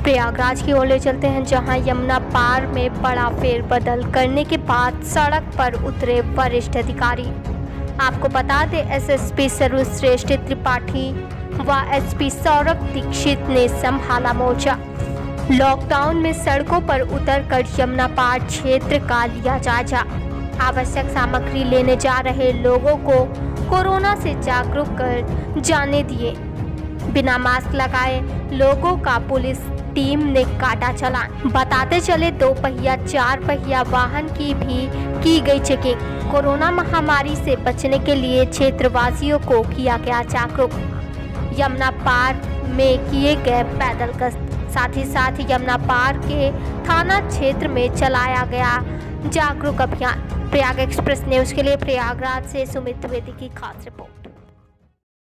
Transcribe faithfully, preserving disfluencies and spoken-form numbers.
प्रयागराज की ओर ले चलते हैं, जहां यमुना पार में बड़ा फेरबदल करने के बाद सड़क पर उतरे वरिष्ठ अधिकारी। आपको बता दें, एसएसपी सर्वश्रेष्ठ त्रिपाठी व एसपी सौरभ दीक्षित ने संभाला मोर्चा। लॉकडाउन में सड़कों पर उतरकर यमुना पार क्षेत्र का लिया जायजा। आवश्यक सामग्री लेने जा रहे लोगों को कोरोना से जागरूक कर जाने दिए। बिना मास्क लगाए लोगों का पुलिस टीम ने काटा चालान। बताते चले, दो पहिया चार पहिया वाहन की भी की गई चेकिंग। कोरोना महामारी से बचने के लिए क्षेत्रवासियों को किया गया जागरूक। यमुना पार में किए गए पैदल गश्त, साथ ही साथ यमुना पार के थाना क्षेत्र में चलाया गया जागरूक अभियान। प्रयाग एक्सप्रेस न्यूज के लिए प्रयागराज से सुमित द्विवेदी की खास रिपोर्ट।